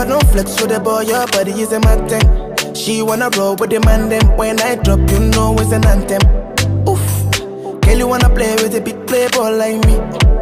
girl, don't flex with the boy, your body is a mountain. She wanna roll with the man, them. When I drop, it's an anthem. Oof, girl, you wanna play with a big playboy like me.